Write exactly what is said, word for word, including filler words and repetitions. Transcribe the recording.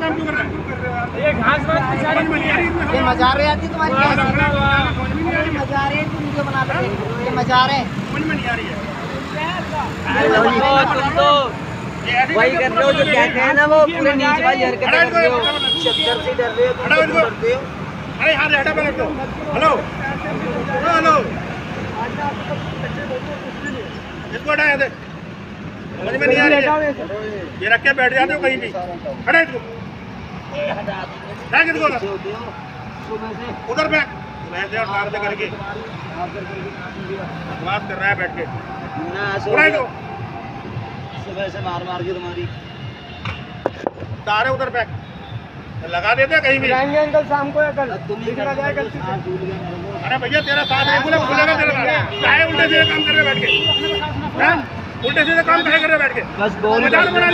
काम क्यों कर रहा है? ये घास बात ये मजारे आती तुम्हारी मजारे तुम वीडियो बना लो ये मजारे समझ में नहीं आ रही है। तुम तो वही कर रहे हो जो कहते हैं ना वो पूरे नीच वाली हरकतें कर रहे हो। शक्कर से डर रहे हो तुम डरते हो। अरे यार हटा पहले तो। हेलो हेलो इसको हटा यहाँ से। समझ में नहीं आ रही है। ये रख के बैठ जाते हो कहीं भी। हटा इसको किसको उधर पे वैसे और कार से करके बात कर रहा है बैठ के तो सुबह से मार मार के तुम्हारी तारे उधर पे लगा देते कहीं भी। अंकल शाम को कल अरे भैया तेरा साथ रेगुलर खुलेगा तेरा चाहे उल्टे सीधे काम कर रहे बैठ के उल्टे सीधे काम करे कर रहे बैठ के बस बोल